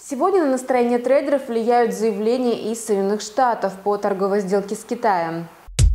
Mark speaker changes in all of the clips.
Speaker 1: Сегодня на настроение трейдеров влияют заявления из Соединенных Штатов по торговой сделке с Китаем.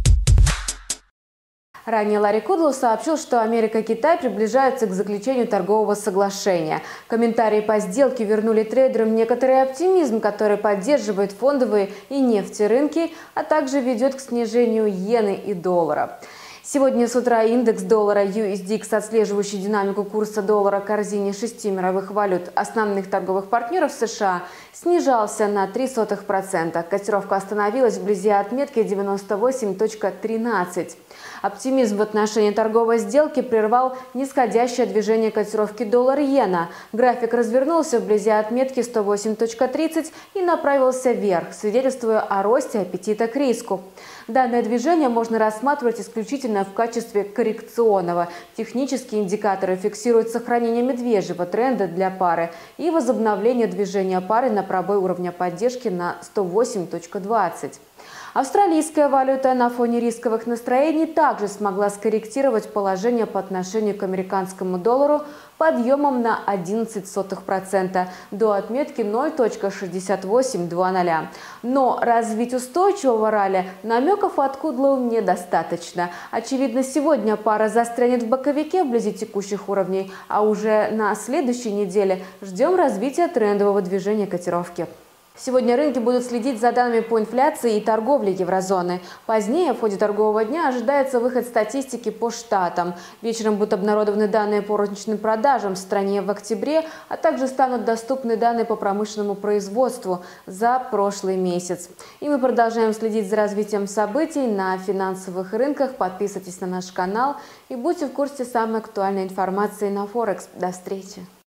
Speaker 1: Ранее Ларри Кудлоу сообщил, что Америка и Китай приближаются к заключению торгового соглашения. Комментарии по сделке вернули трейдерам некоторый оптимизм, который поддерживает фондовые и нефтерынки, а также ведет к снижению иены и доллара. Сегодня с утра индекс доллара USDX, отслеживающий динамику курса доллара к корзине 6 мировых валют основных торговых партнеров США, снижался на 0,03%. Котировка остановилась вблизи отметки 98.13. Оптимизм в отношении торговой сделки прервал нисходящее движение котировки доллар-иена. График развернулся вблизи отметки 108.30 и направился вверх, свидетельствуя о росте аппетита к риску. Данное движение можно рассматривать исключительно в качестве коррекционного. Технические индикаторы фиксируют сохранение медвежьего тренда для пары и возобновление движения пары на пробой уровня поддержки на 108.20. Австралийская валюта на фоне рисковых настроений также смогла скорректировать положение по отношению к американскому доллару подъемом на 0,11% до отметки 0.6820. Но развить устойчивого ралли намеков от Кудлоу недостаточно. Очевидно, сегодня пара застрянет в боковике вблизи текущих уровней, а уже на следующей неделе ждем развития трендового движения котировки. Сегодня рынки будут следить за данными по инфляции и торговле еврозоны. Позднее, в ходе торгового дня, ожидается выход статистики по штатам. Вечером будут обнародованы данные по розничным продажам в стране в октябре, а также станут доступны данные по промышленному производству за прошлый месяц. И мы продолжаем следить за развитием событий на финансовых рынках. Подписывайтесь на наш канал и будьте в курсе самой актуальной информации на Форекс. До встречи!